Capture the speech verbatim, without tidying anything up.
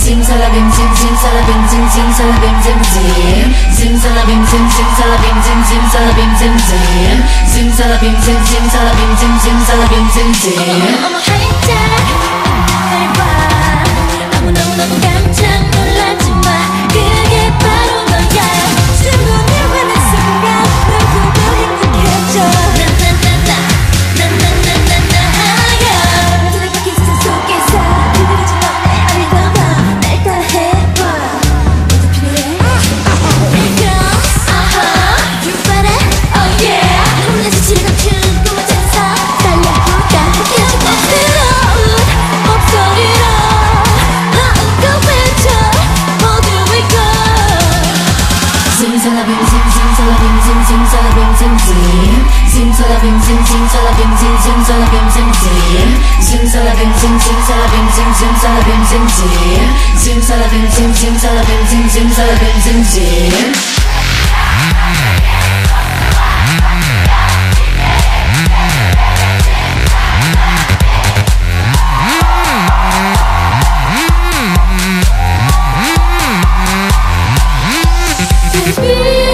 Simsalabim, sim, simsalabim, sim, simsalabim, sim, sim. Simsalabim, sim, simsalabim, sim, simsalabim, sim, sim. Simsalabim, sim, simsalabim, sim, simsalabim, sim, sim. 어머 활짝 날 봐. 너무너무너무 깜짝 놀라지 마. 그게 바로 너야. 순간에 화난 순간 널 보며 행복해져. 나나나나 나나나나나야. 눈을 밝힌 세상 속에서 그들이 너네 알까봐 날 다 해봐. 너도 필요해. Girls, uh-huh, you better, oh yeah. 혼자서 지르던 춤꿈을 찾아서 달려볼까. 계속 부드러운 목소리로 마음껏 외쳐. 모두 외쳐. Simsalabim, sim, simsalabim, sim, simsalabim, sim, sim. Simsalabim, sim, simsalabim, sim, simsalabim, sim, sim. Simsalabim, sim, simsalabim, sim, simsalabim, sim, sim. Simsalabim, sim, simsalabim, sim, simsalabim, sim, sim. Baby